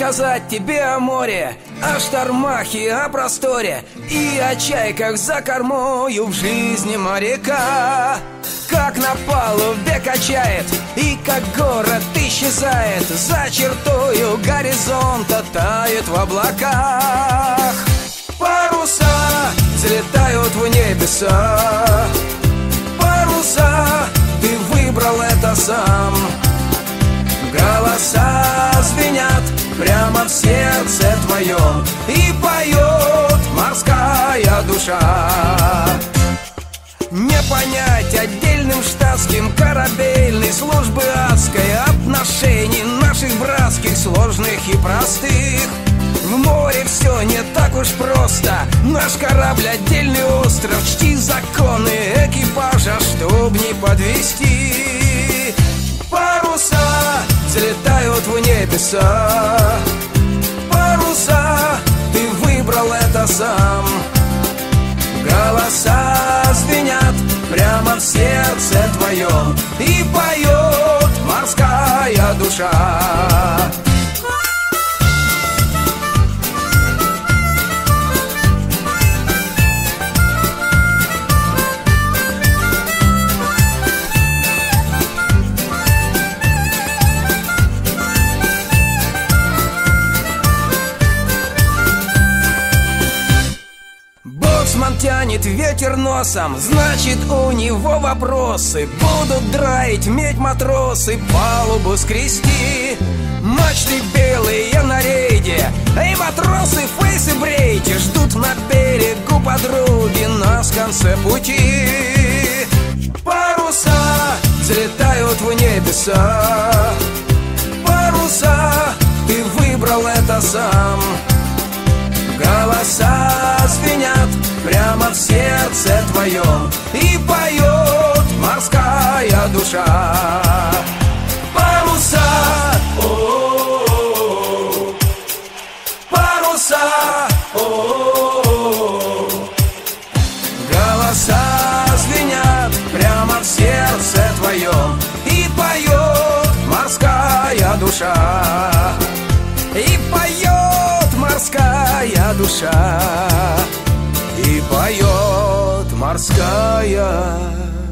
рассказать тебе о море, о штормах и о просторе, и о чайках за кормою в жизни моряка. Как на палубе качает, и как город исчезает, за чертою горизонта тает в облаках. Паруса взлетают в небеса, паруса, ты выбрал это сам. Голоса звенят прямо в сердце твоем, и поет морская душа. Не понять отдельным штатским корабельной службы адской, отношений наших братских, сложных и простых. В море все не так уж просто, наш корабль отдельный остров. Чти законы экипажа, чтоб не подвести. Паруса взлетают в небеса, паруса, ты выбрал это сам. Голоса звенят прямо в сердце твоем, и поет морская душа. Боцман тянет ветер носом, значит у него вопросы. Будут драить медь матросы, палубу скрести. Мачты белые на рейде, и матросы фейсы брейте ждут на берегу подруги нас в конце пути. Паруса взлетают в небеса, паруса, ты выбрал это сам. Голоса звенят прямо в сердце твоем, и поет морская душа. Паруса, о-о-о, паруса, о-о-о. Голоса звенят прямо в сердце твоем, и поет морская душа. И поет морская душа, и поет морская